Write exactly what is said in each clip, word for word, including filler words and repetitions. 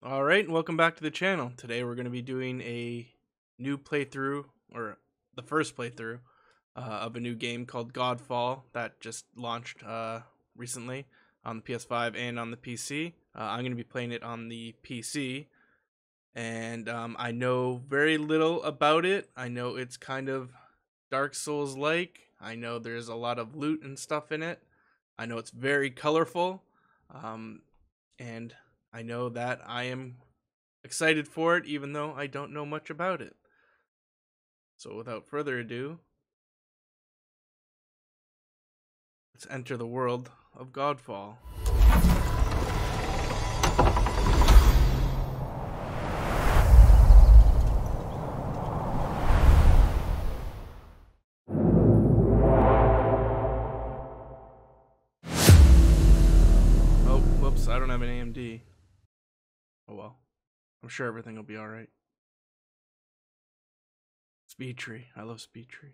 Alright, welcome back to the channel. Today we're going to be doing a new playthrough, or the first playthrough, uh, of a new game called Godfall that just launched uh, recently on the P S five and on the P C. Uh, I'm going to be playing it on the P C, and um, I know very little about it. I know it's kind of Dark Souls-like. I know there's a lot of loot and stuff in it. I know it's very colorful, um, and I know that I am excited for it, even though I don't know much about it. So without further ado, let's enter the world of Godfall. Oh, whoops, I don't have an A M D. Oh well. I'm sure everything will be alright. Speed tree. I love speed tree.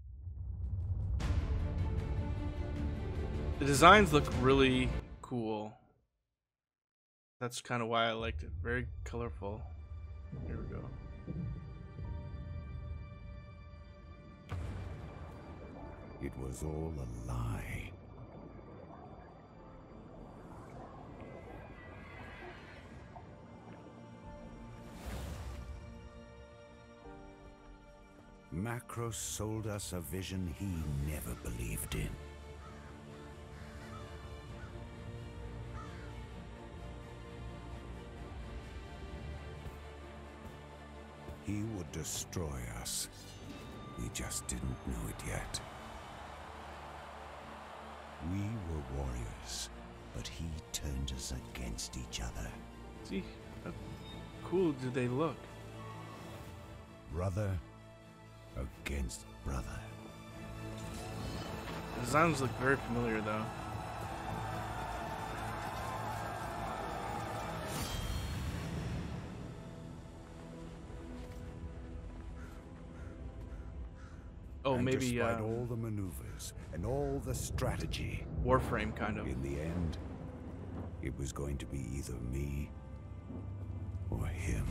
The designs look really cool. That's kind of why I liked it. Very colorful. Here we go. It was all a lie. Macros sold us a vision he never believed in. He would destroy us. We just didn't know it yet. We were warriors, but he turned us against each other. See, how cool do they look? Brother against brother. The designs look very familiar though. Oh, and maybe despite uh, all the maneuvers and all the strategy, Warframe kind of. in the end, it was going to be either me or him.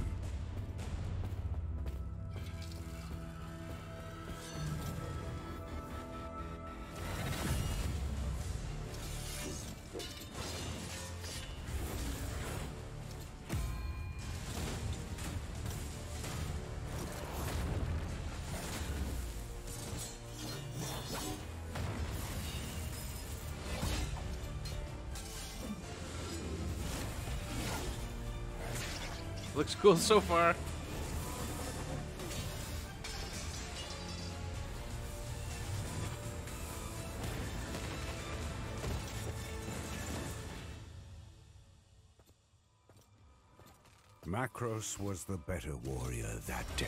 Looks cool so far. Macros was the better warrior that day.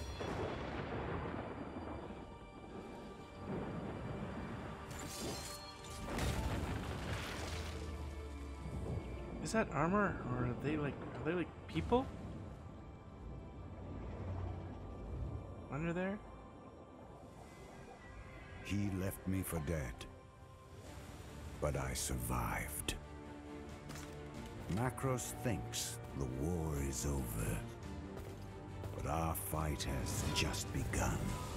Is that armor, or are they like are they like people under there? He left me for dead, but I survived. Macros thinks the war is over, but our fight has just begun.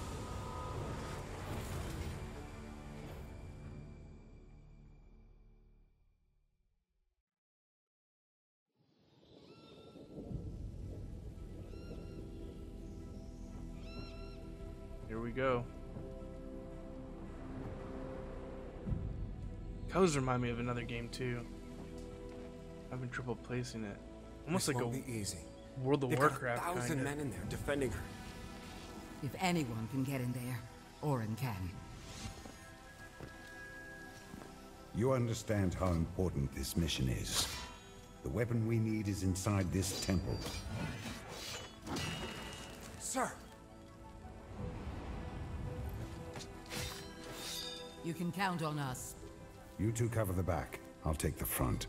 Here we go. Colors remind me of another game too. I'm having trouble placing it. Almost This like a won't be easy. World of They've got a Warcraft thousand kind men in there defending her. If anyone can get in there, Orin can. You understand how important this mission is. The weapon we need is inside this temple. Sir! You can count on us. You two cover the back. I'll take the front.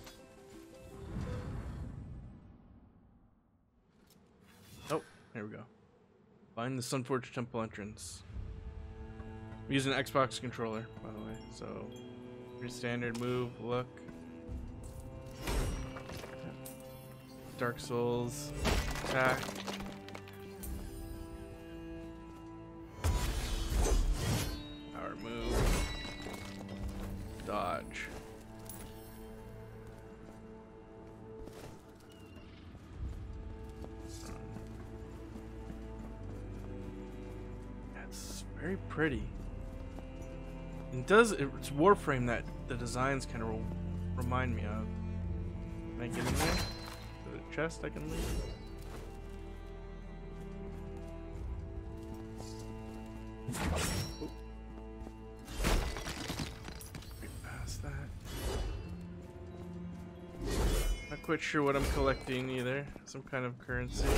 Oh, here we go. Find the Sunforge Temple entrance. I'm using an Xbox controller, by the way, so pretty standard move, look. Dark Souls attack. Power move. Dodge. That's very pretty. It does, it's Warframe that the designs kind of remind me of. Can I get in there? Is there a chest I can leave? Oop. Get past that. Not quite sure what I'm collecting either. Some kind of currency.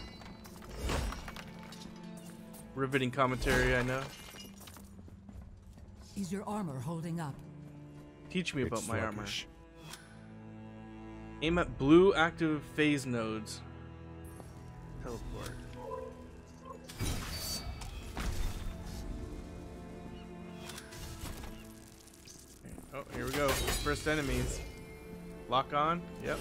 Riveting commentary, I know. Is your armor holding up? Teach me about It's my armor. sluggish. Aim at blue active phase nodes. Teleport. Oh, here we go. First enemies. Lock on. Yep.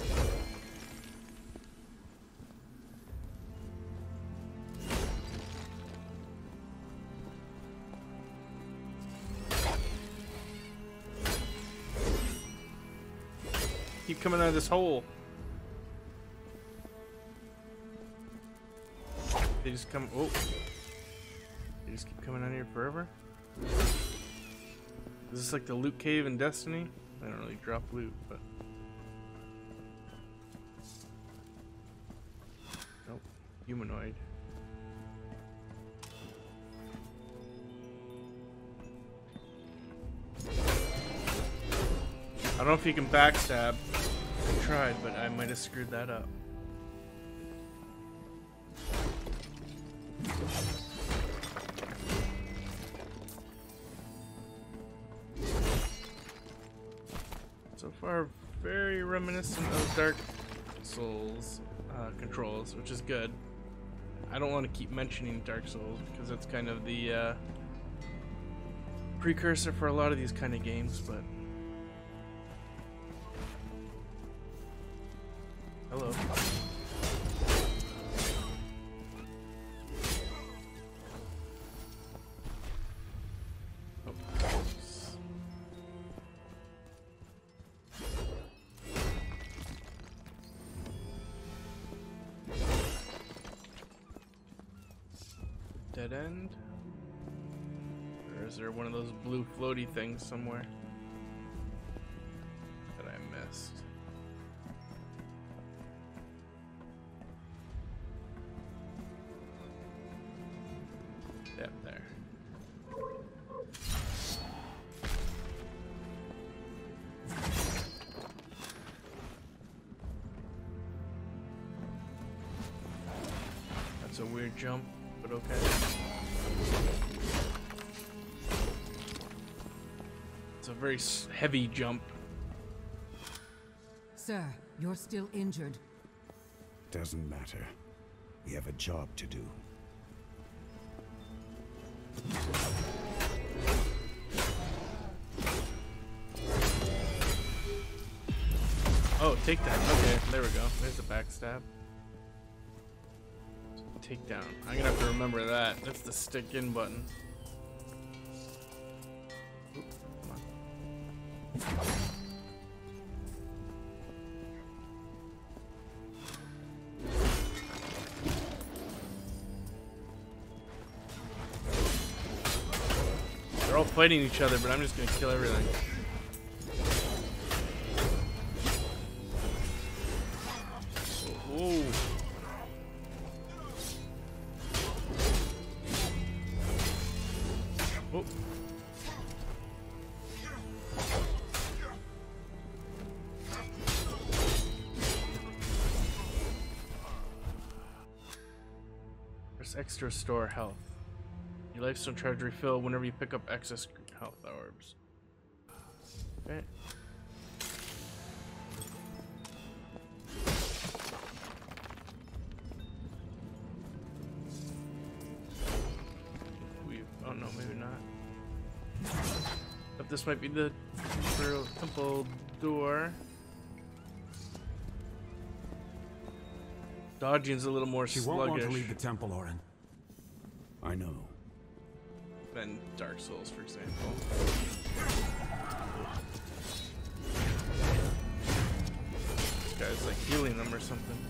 Keep coming out of this hole. They just come. Oh. They just keep coming out here forever. Is this like the loot cave in Destiny? I don't really drop loot, but. Nope. Humanoid. I don't know if you can backstab. I tried, but I might have screwed that up. So far, very reminiscent of Dark Souls uh, controls, which is good. I don't want to keep mentioning Dark Souls because that's kind of the uh, precursor for a lot of these kind of games, but. Hello. Oh. Dead end? Or is there one of those blue floaty things somewhere that I missed? Yep, there. That's a weird jump, but okay. It's a very s- heavy jump. Sir, you're still injured. Doesn't matter. We have a job to do. Oh, take that. Okay, there we go. There's the backstab. Takedown. I'm gonna have to remember that. That's the stick in button. Oop, come on. They're all fighting each other, but I'm just gonna kill everything. Whoa. Oh. There's extra store health. Your lifestone charge refill whenever you pick up excess health orbs. Okay. We oh no, maybe not. But this might be the temple door. Dodging's a little more She sluggish won't want to leave the temple, Orin. I know. than Dark Souls, for example. This guy's like healing them or something.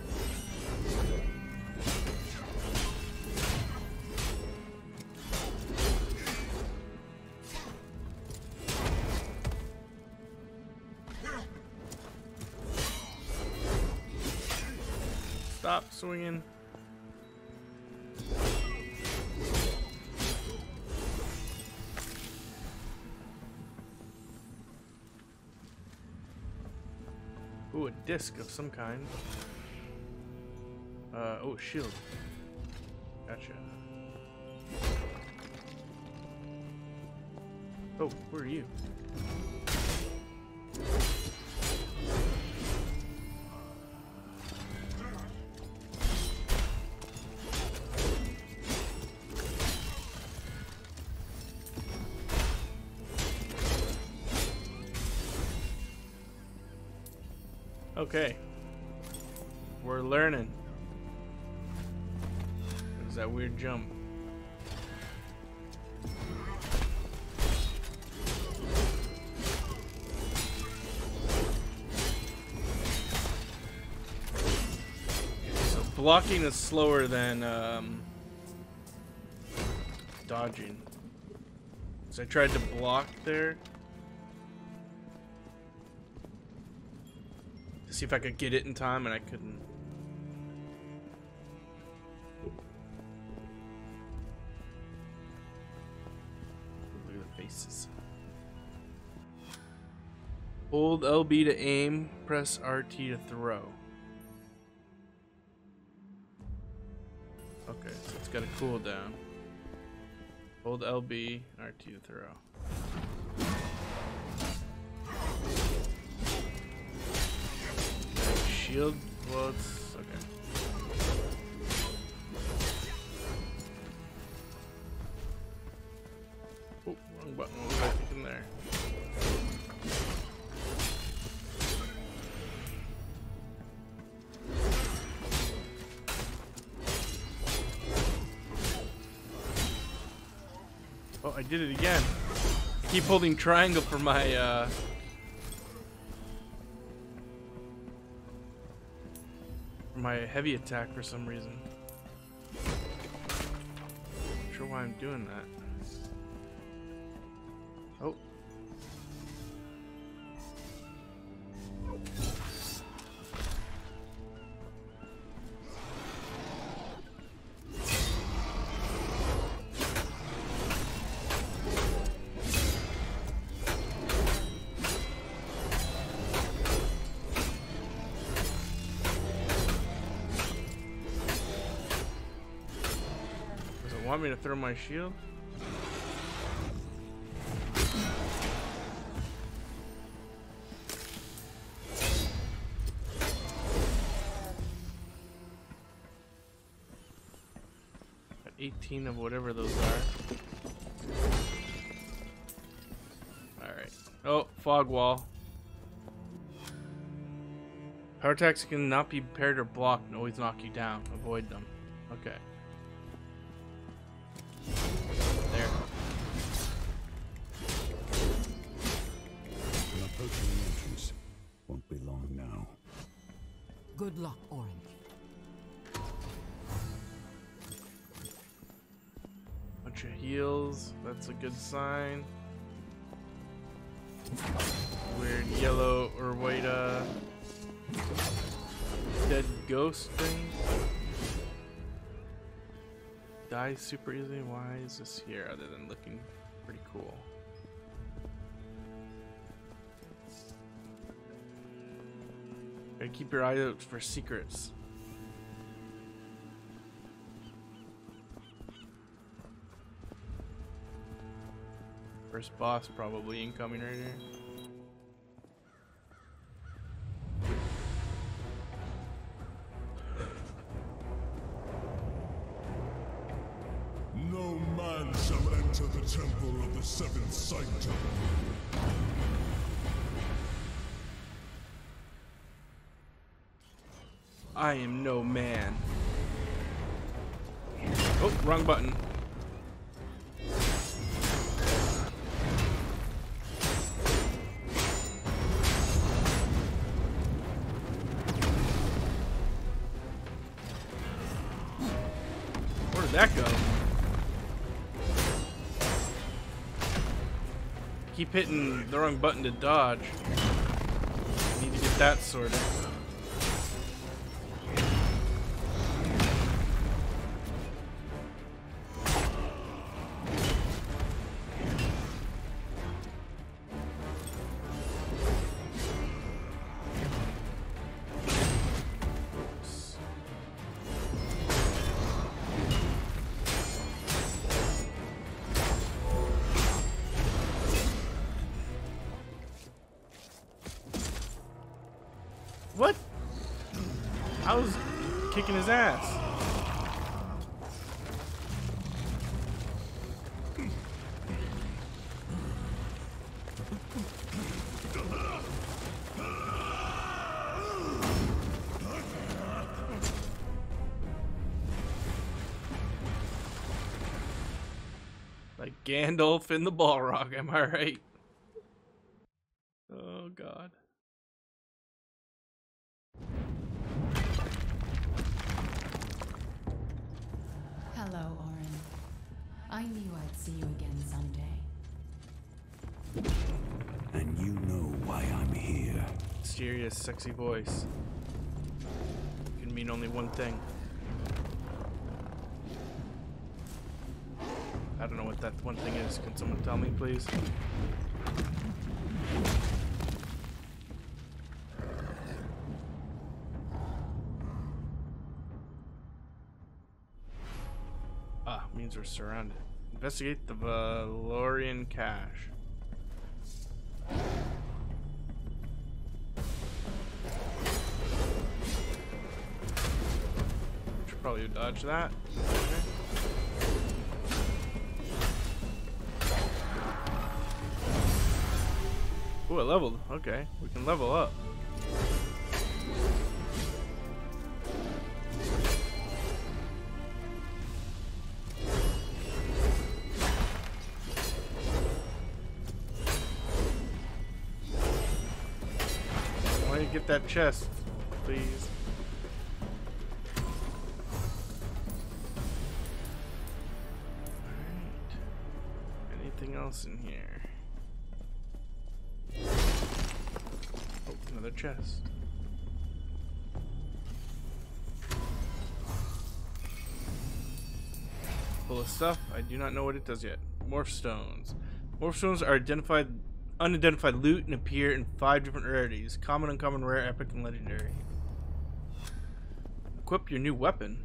Stop swinging. Ooh, a disc of some kind. Uh, oh, shield. Gotcha. Oh, where are you? Okay, we're learning. There's that weird jump. So blocking is slower than um, dodging. So I tried to block there. See if I could get it in time, and I couldn't. Look at the faces. Hold L B to aim, press R T to throw. Okay, so it's got a cooldown. Hold L B, R T to throw. Shield, well, it's okay. Oh, wrong button. What was I thinking there? Oh, I did it again. Keep holding triangle for my, uh... my heavy attack for some reason. Not sure why I'm doing that. Oh. Want me to throw my shield? Got eighteen of whatever those are. Alright. Oh, fog wall. Power attacks cannot be parried or blocked and always knock you down. Avoid them. Okay. There. We're approaching the entrance. Won't be long now. Good luck, Orin. Bunch of heals. That's a good sign. Weird yellow or white uh dead ghost thing. Die super easily. Why is this here other than looking pretty cool? Gotta keep your eye out for secrets. First boss probably incoming right here. No man shall enter the temple of the seventh sanctum. I am no man. Oh, wrong button. Where did that go? Keep hitting the wrong button to dodge. I need to get that sorted. What? I was kicking his ass. Like Gandalf in the Balrog, am I right? Oh God. Hello, Orin. I knew I'd see you again someday. And you know why I'm here. Mysterious, sexy voice. Can mean only one thing. I don't know what that one thing is. Can someone tell me, please? Ah, means we're surrounded. Investigate the Valorian cache. Should probably dodge that. Okay. Ooh, I leveled. Okay, we can level up. Why you get that chest, please? Alright. Anything else in here? Oh, another chest. Full of stuff. I do not know what it does yet. Morph stones. Morph stones are identified, unidentified loot and appear in five different rarities: common, uncommon, rare, epic, and legendary. Equip your new weapon.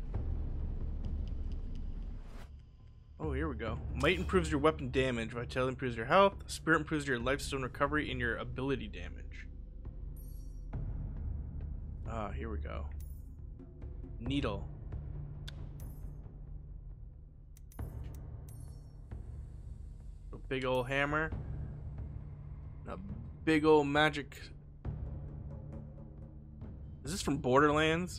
Oh, here we go. Might improves your weapon damage. Vitality improves your health. Spirit improves your lifestone recovery and your ability damage. Ah, here we go. Needle. A big old hammer. A big old magic. Is this from Borderlands?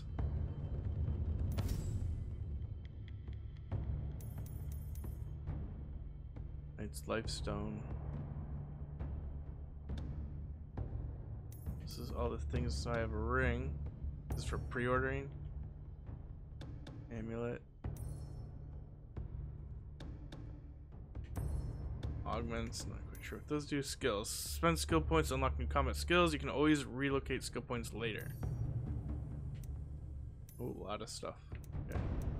It's Lifestone. This is all the things. So I have a ring. This is for pre-ordering. Amulet. Augments. Not quite sure what those do. Skills. Spend skill points to unlock new combat skills. You can always relocate skill points later. Oh, a lot of stuff. Okay.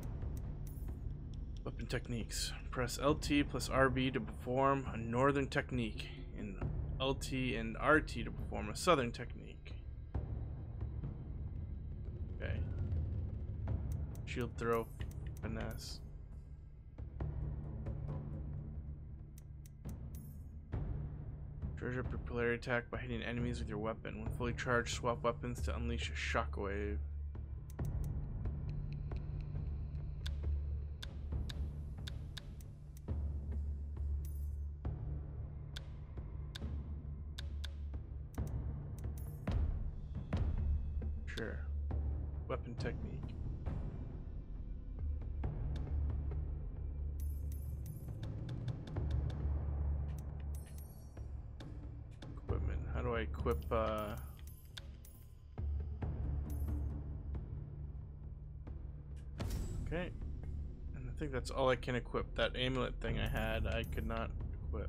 Weapon techniques. Press L T plus R B to perform a northern technique, and L T and R T to perform a southern technique. Okay. Shield throw, finesse. Charge up your polarity attack by hitting enemies with your weapon. When fully charged, swap weapons to unleash a shockwave. Sure. weapon technique. Equipment. How do I equip uh okay. And I think that's all I can equip. That amulet thing I had, I could not equip.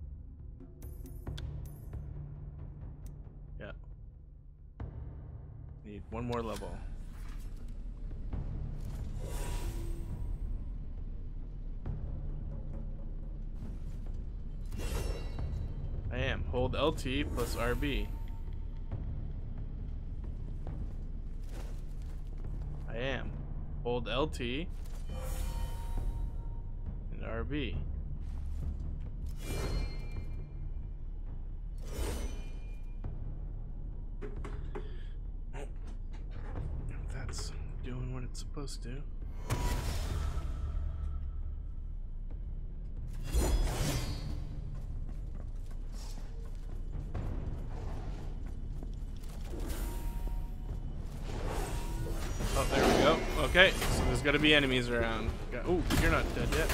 Yeah. Need one more level. I am. Hold L T plus R B. I am. Hold L T and R B. If that's doing what it's supposed to. Oh, there we go. Okay, so there's got to be enemies around. Oh, you're not dead yet.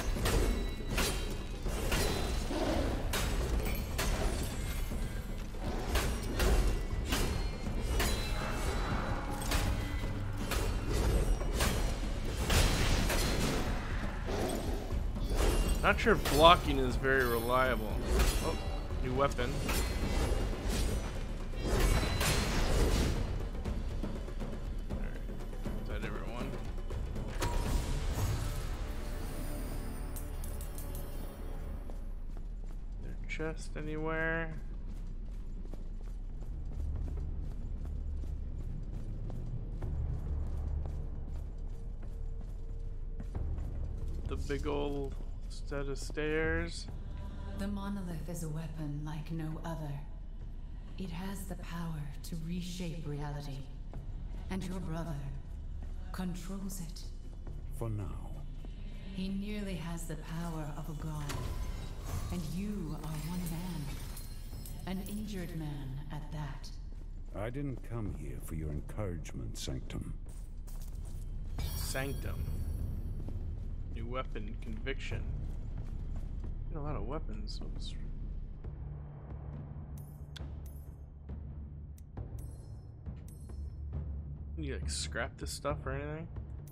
Not sure if blocking is very reliable. Oh, new weapon. Is that everyone? Their chest anywhere? The big old set of stairs. The monolith is a weapon like no other. It has the power to reshape reality. And your brother controls it. For now. He nearly has the power of a god. And you are one man. An injured man at that. I didn't come here for your encouragement, Sanctum. Sanctum. New weapon, conviction. Got a lot of weapons. Oops. Can you like scrap this stuff or anything?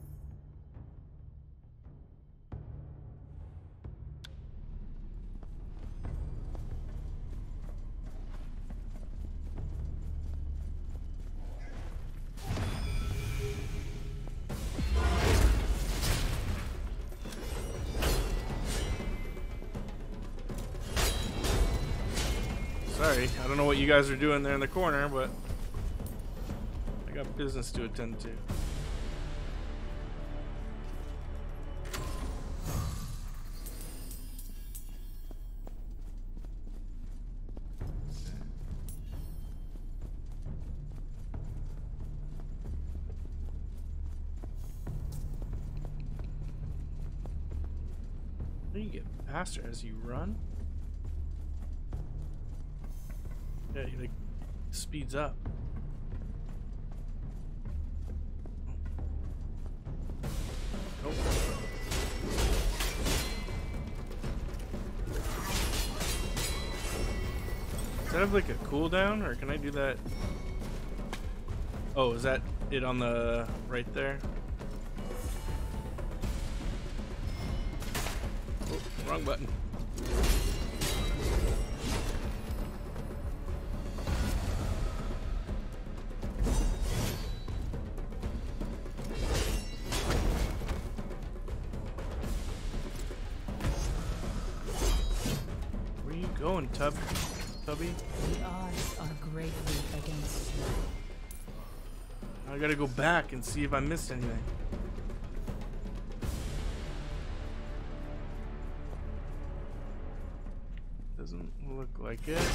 Sorry, I don't know what you guys are doing there in the corner, but I got business to attend to. How do you get faster as you run? Yeah, he like speeds up. Oh. Does that have like a cooldown, or can I do that? Oh, is that it on the right there? Oh, wrong button. Going, Tub, Tubby. The odds are greatly against you. I gotta go back and see if I missed anything. Doesn't look like it.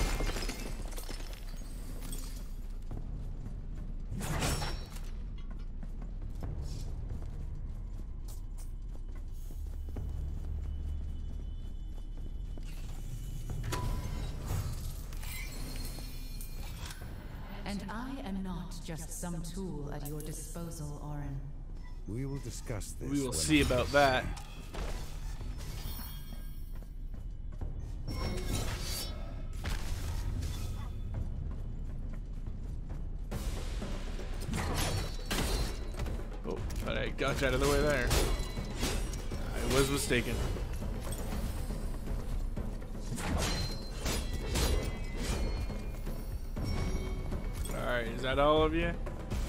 And I am not just some tool at your disposal, Orin. We will discuss this. We will when see I- about that. Oh, but I got you out of the way there. I was mistaken. Alright, is that all of you?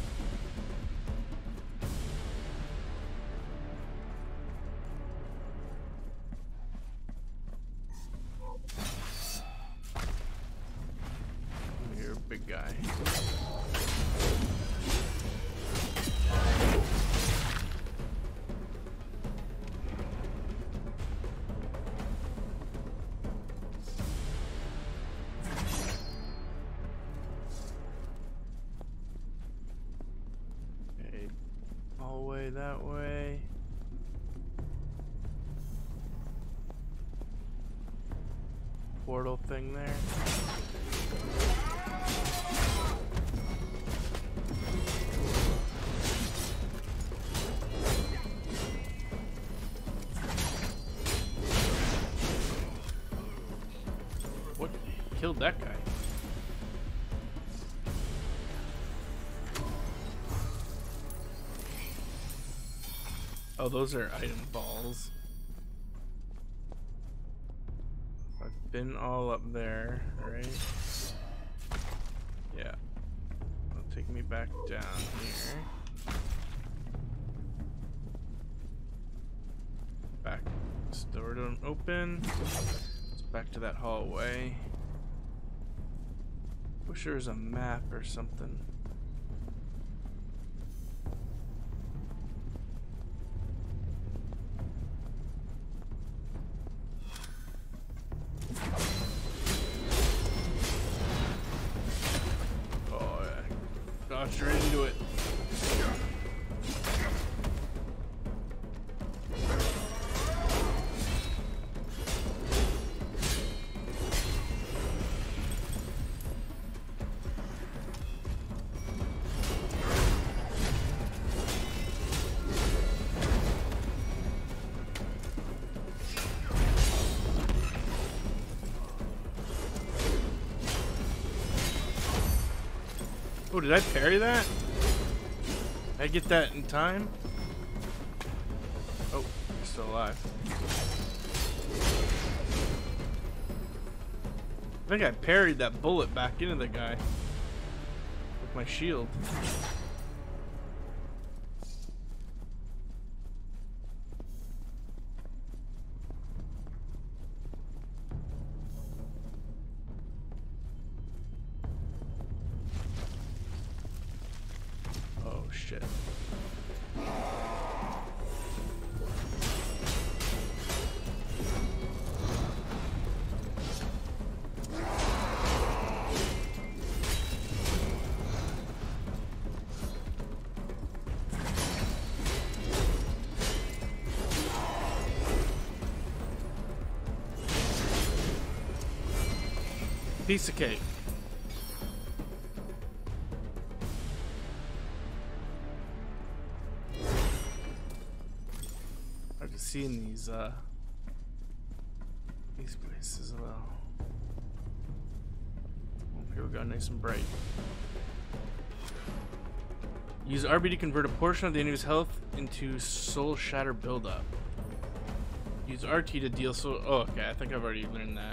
You're a big guy. Okay, hallway that way. Portal thing there. What killed that guy? Oh, those are item balls. I've been all up there, right? Yeah. It'll take me back down here. Back. This door don't open. It's back to that hallway. Wish there was a map or something. Oh yeah. Dodged right into it. Oh, did I parry that? Did I get that in time? Oh, you're still alive. I think I parried that bullet back into the guy with my shield. Oh shit. Piece of cake. I've just seen these uh these places as well. Oh, here we go, nice and bright. Use R B to convert a portion of the enemy's health into soul shatter buildup. Use R T to deal soul. Oh, okay. I think I've already learned that.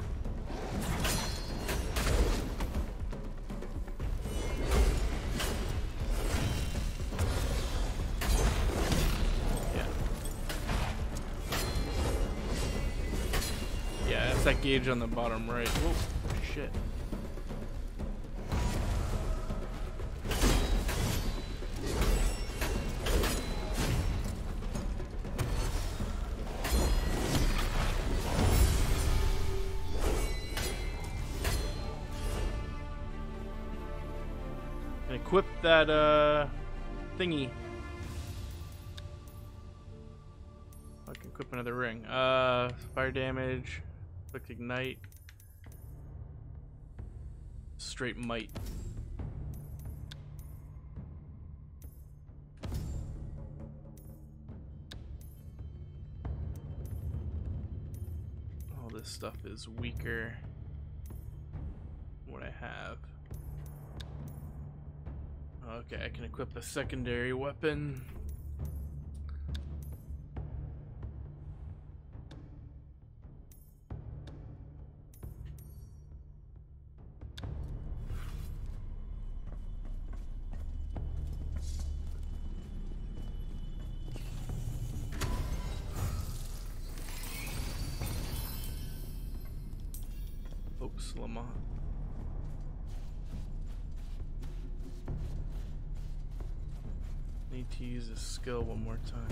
Yeah, that's that gauge on the bottom right. Whoa, shit. And equip that uh thingy. I can equip another ring. Uh, fire damage. Quick ignite. Straight might. stuff is weaker than what I have. Okay, I can equip a secondary weapon. Oops, Lamont. Need to use a skill one more time.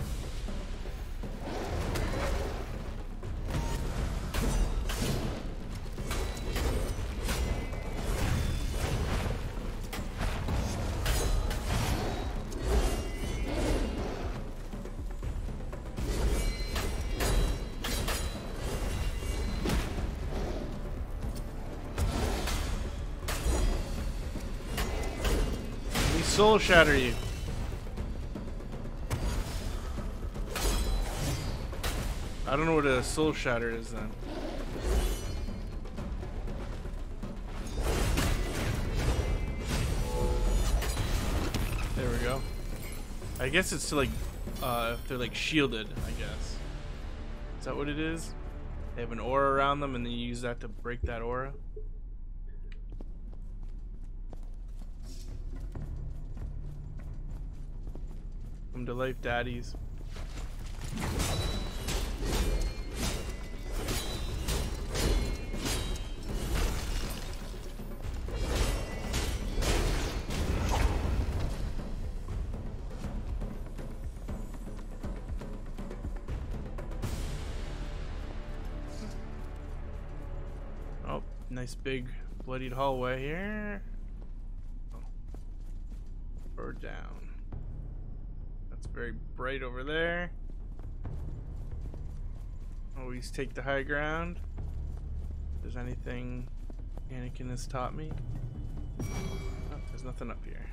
Let me soul shatter you. I don't know what a soul shatter is then. There we go. I guess it's to like, uh, if they're like shielded, I guess. Is that what it is? They have an aura around them and then you use that to break that aura? Come to life, daddies. Oh, nice big bloodied hallway here. Oh. Or down. That's very bright over there. Always take the high ground. If there's anything Anakin has taught me. Oh, there's nothing up here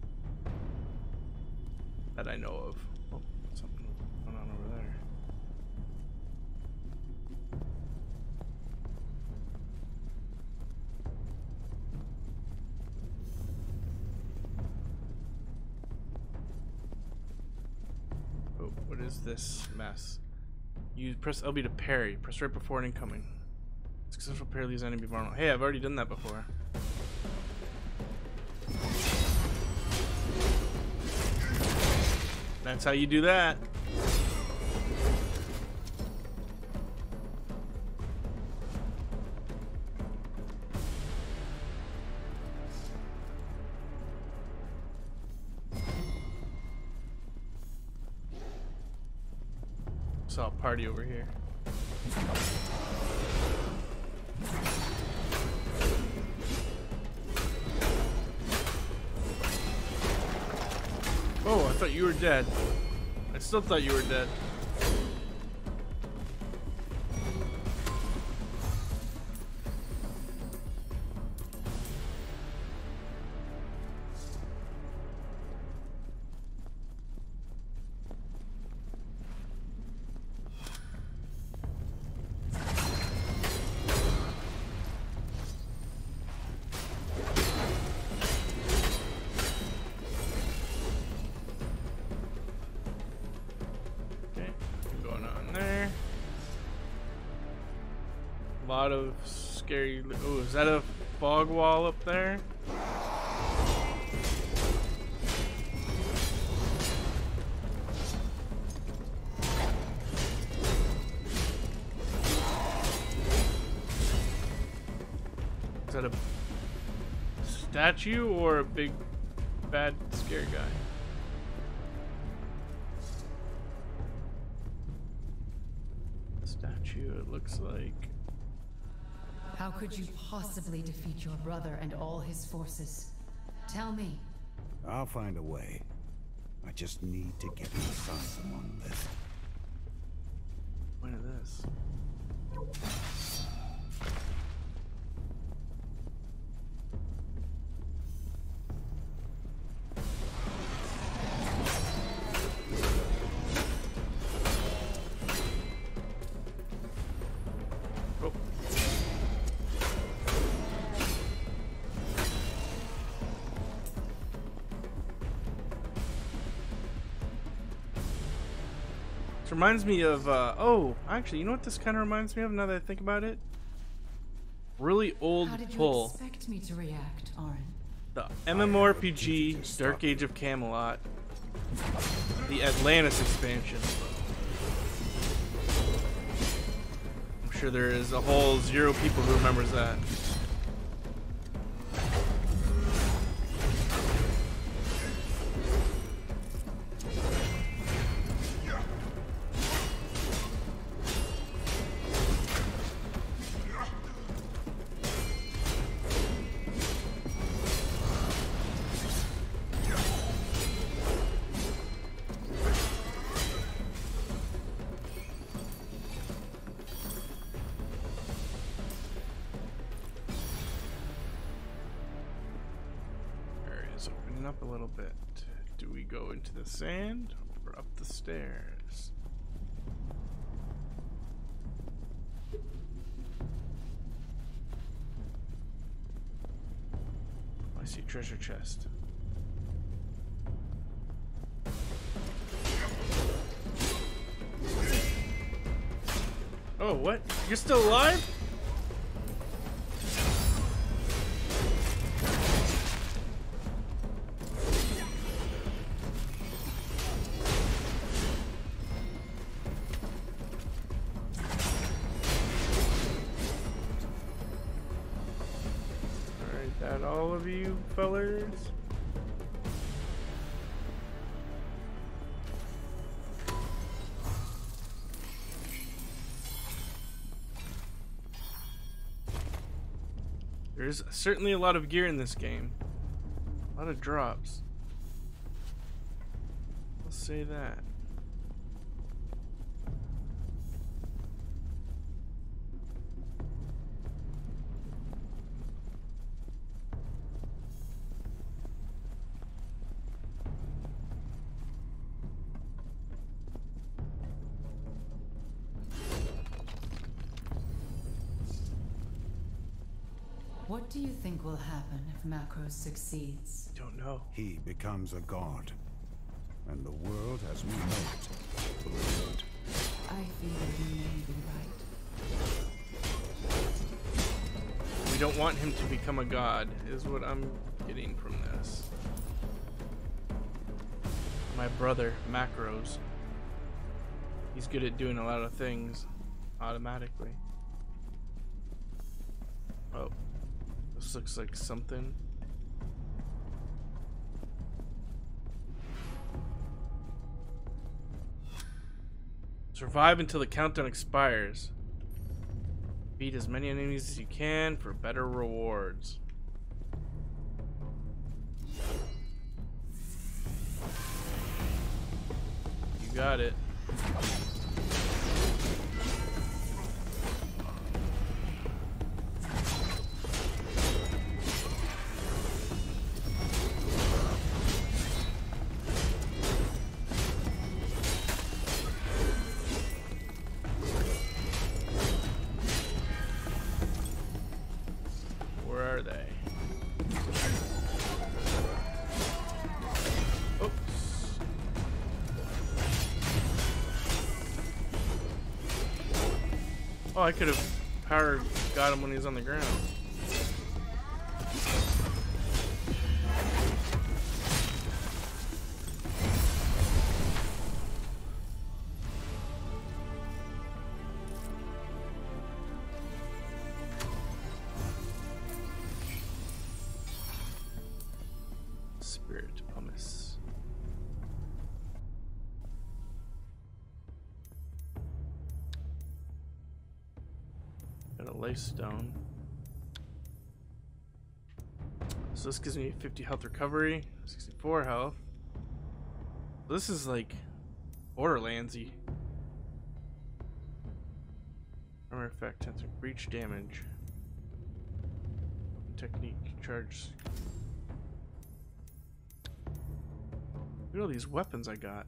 that I know of. Oh, something going on over there. Oh, what is this mess? Use press L B to parry. Press right before an incoming. Successful parry leaves enemy vulnerable. Hey, I've already done that before. That's how you do that. Saw a party over here. Oh, I thought you were dead. I still thought you were dead. A lot of scary. Oh, is that a fog wall up there? Is that a statue or a big bad scary guy? Statue, it looks like. How could you possibly defeat your brother and all his forces? Tell me. I'll find a way. I just need to get inside the monolith. Point of this. Oh, This reminds me of, uh, oh, actually, you know what this kind of reminds me of now that I think about it? Really old How did you pull. expect me to react, Orin? The MMORPG Dark Age of Camelot. The Atlantis expansion. I'm sure there is a whole zero people who remembers that. Up a little bit. Do we go into the sand or up the stairs? I see a treasure chest. Oh, what? You're still alive? That all of you fellers? There's certainly a lot of gear in this game. A lot of drops. I'll say that. What do you think will happen if Macros succeeds? Don't know. He becomes a god, and the world as we know it will revert. I feel you may be right. We don't want him to become a god, is what I'm getting from this. My brother, Macros. He's good at doing a lot of things automatically. Oh. This looks like something. Survive until the countdown expires. Beat as many enemies as you can for better rewards. You got it. Oh, I could have power got him when he was on the ground. Spirit pumice. Got a life stone. So this gives me fifty health recovery, sixty-four health. This is like Borderlands-y. Armor effect, tends to breach damage. Technique, charge. Look at all these weapons I got.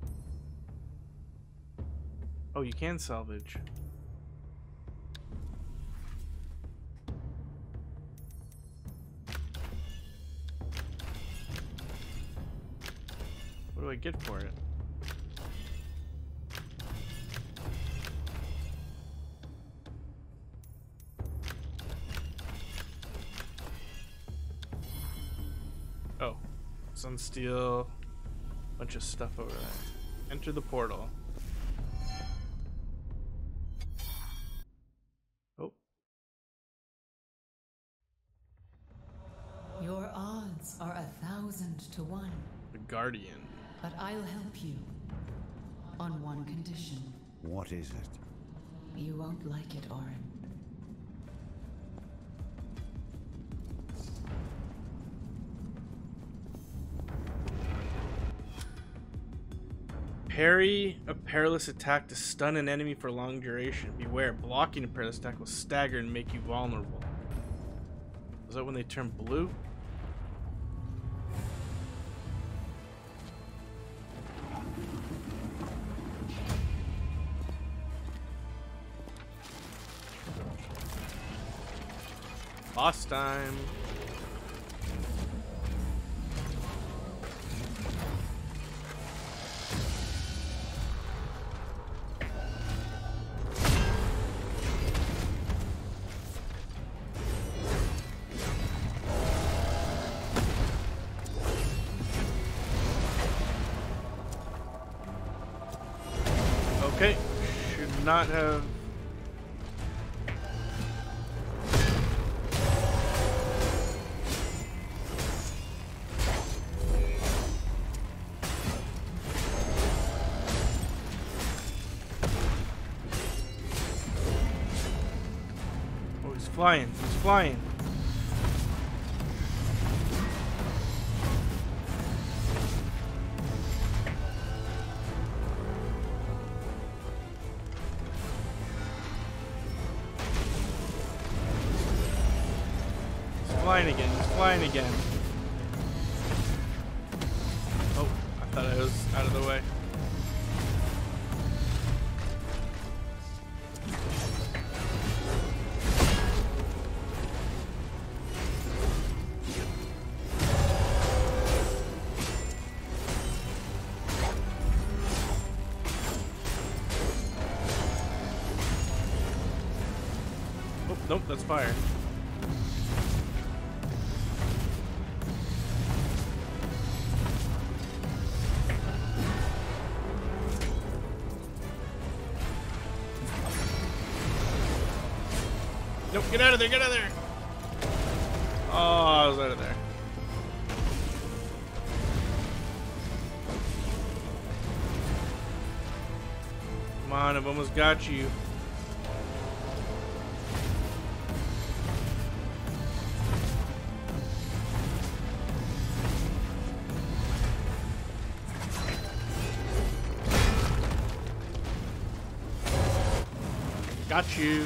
Oh, you can salvage. I get for it? Oh, Sunsteel, bunch of stuff over there. Enter the portal. Oh. Your odds are a thousand to one, The Guardian. but I'll help you. On one condition. What is it? You won't like it, Orin. Parry a perilous attack to stun an enemy for long duration. Beware, blocking a perilous attack will stagger and make you vulnerable. Was that when they turn blue? Boss time. Okay, should not have. Oh, he's flying, he's flying. Flying again, he's flying again. Oh, I thought I was out of the way. Oh, nope, that's fire. Nope, get out of there, get out of there! Oh, I was out of there. Come on, I've almost got you. Got you.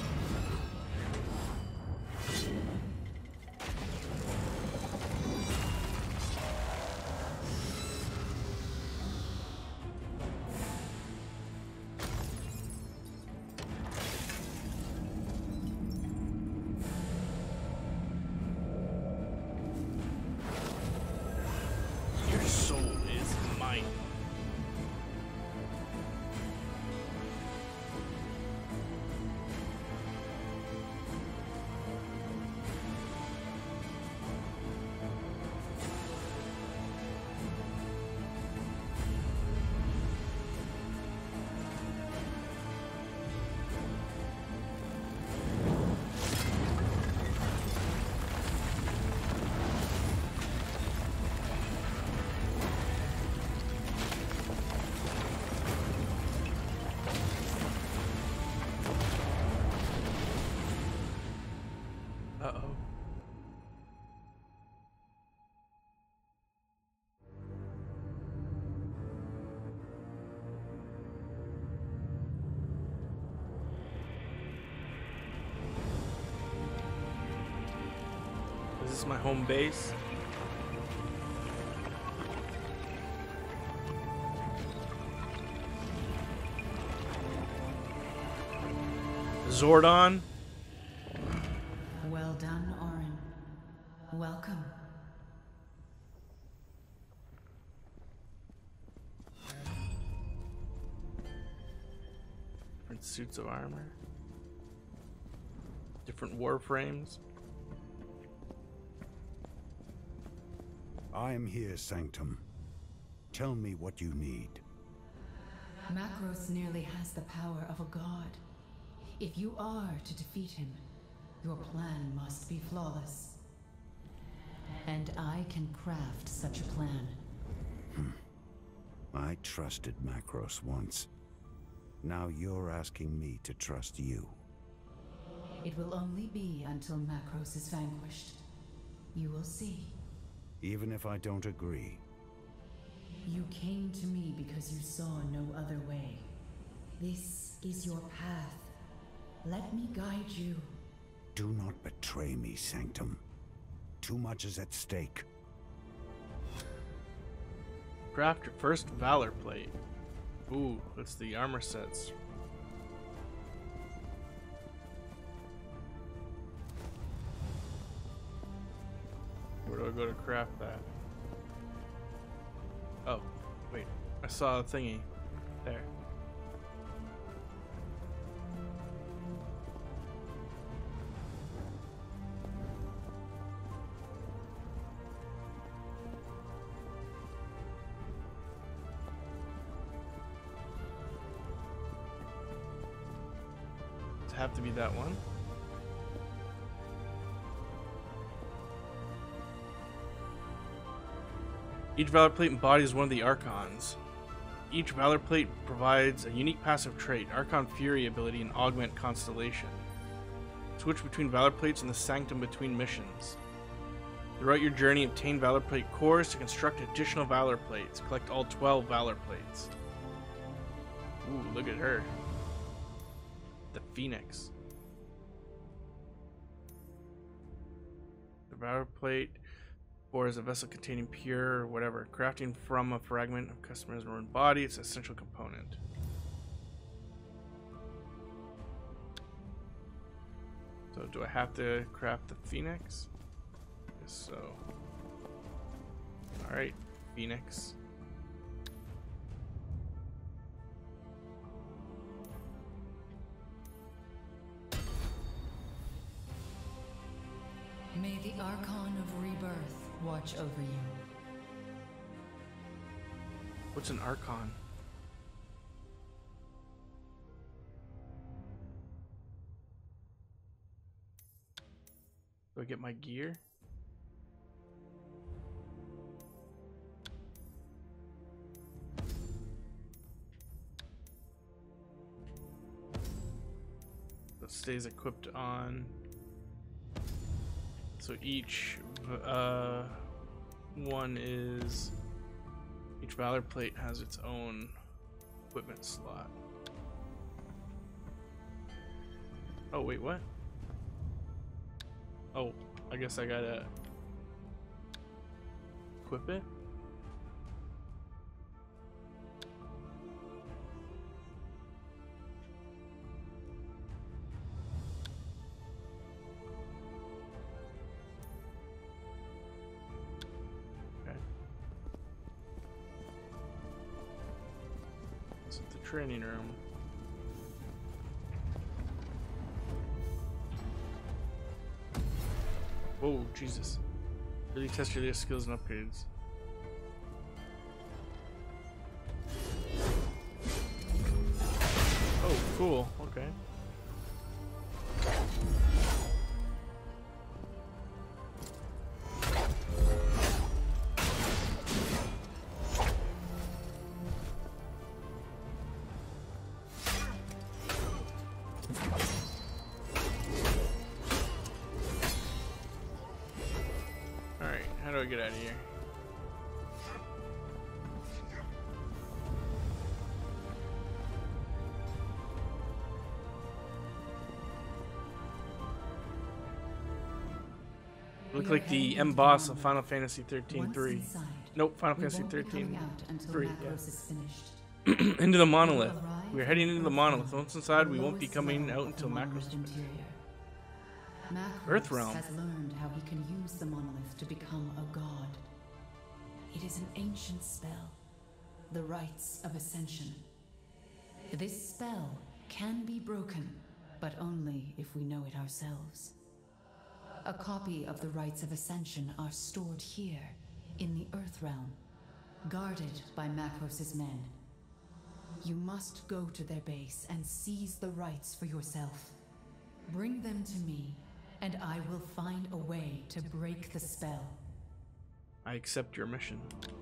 Your soul is mine. Uh-oh. Is this my home base? Zordon? Well done, Orin. Welcome. suits of armor. Different warframes. I am here, Sanctum. Tell me what you need. Macros nearly has the power of a god. If you are to defeat him, your plan must be flawless. And I can craft such a plan. Hmm. I trusted Macros once. Now you're asking me to trust you. It will only be until Macros is vanquished. You will see. Even if I don't agree. You came to me because you saw no other way. This is your path. Let me guide you. Do not betray me, Sanctum. Too much is at stake. Craft your first Valor Plate. Ooh, that's the armor sets. Where do I go to craft that? Oh, wait. I saw a thingy. There. Does it have to be that one? Each Valor Plate embodies one of the Archons. Each Valor Plate provides a unique passive trait, Archon Fury ability, and Augment Constellation. Switch between Valor Plates in the Sanctum between missions. Throughout your journey, obtain Valor Plate cores to construct additional Valor Plates. Collect all twelve Valor Plates. Ooh, look at her. The Phoenix. The Valor Plate or as a vessel containing pure or whatever. Crafting from a fragment of customer's ruined body. It's an essential component. So do I have to craft the Phoenix? Yes, so. Alright, Phoenix. May the Archon of Rebirth watch over you. What's an Archon? Do I get my gear? That stays equipped on. So each uh, one is, each Valor Plate has its own equipment slot. Oh wait, what? Oh, I guess I gotta equip it? Training room. Whoa, Jesus. Really test your latest skills and upgrades. Oh, cool. Okay. Get out of here. Look like the M boss of Final Fantasy thirteen three. Nope, Final Fantasy thirteen three. Yeah. Into the monolith. We're heading into the monolith. Once inside, we won't be coming out until Macros is finished. Earth Realm has learned how he can use the monolith to become a god. It is an ancient spell, the Rites of Ascension. This spell can be broken, but only if we know it ourselves. A copy of the Rites of Ascension are stored here, in the Earthrealm, guarded by Macros's men. You must go to their base and seize the rites for yourself. Bring them to me, and I will find a way to break the spell. I accept your mission.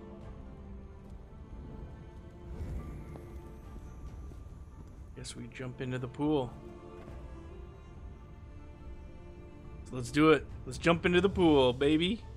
Guess we jump into the pool. So let's do it. Let's jump into the pool, baby.